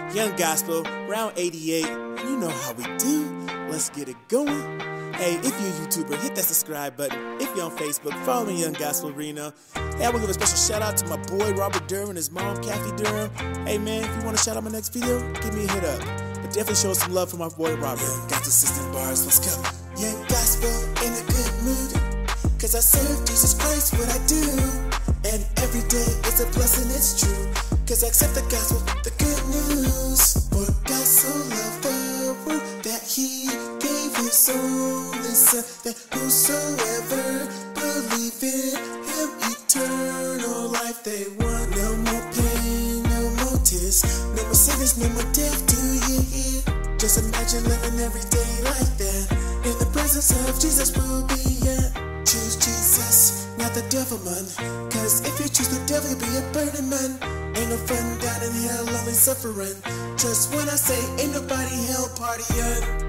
Young Gospel, round 88. You know how we do. Let's get it going. Hey, if you're a YouTuber, hit that subscribe button. If you're on Facebook, follow me, Young Gospel Reno. Hey, I want to give a special shout out to my boy Robert Durham and his mom, Kathy Durham. Hey man, if you want to shout out my next video, give me a hit up. But definitely show some love for my boy Robert. Got the system bars, let's go. Young Gospel in a good mood, cause I serve Jesus Christ what I do. And every day is a blessing, it's true, cause I accept the gospel, the good news. For God so loved the world that he gave his only son, that whosoever believe in him eternal life they want. No more pain, no more tears, no more sickness, no more death. Do you hear? Just imagine living every day like that. In the presence of Jesus will be at. Choose Jesus, not the devil, man. Cause if you choose the devil, you'll be a burning man. Ain't no fun down in hell, only suffering. Just when I say ain't nobody hell partying.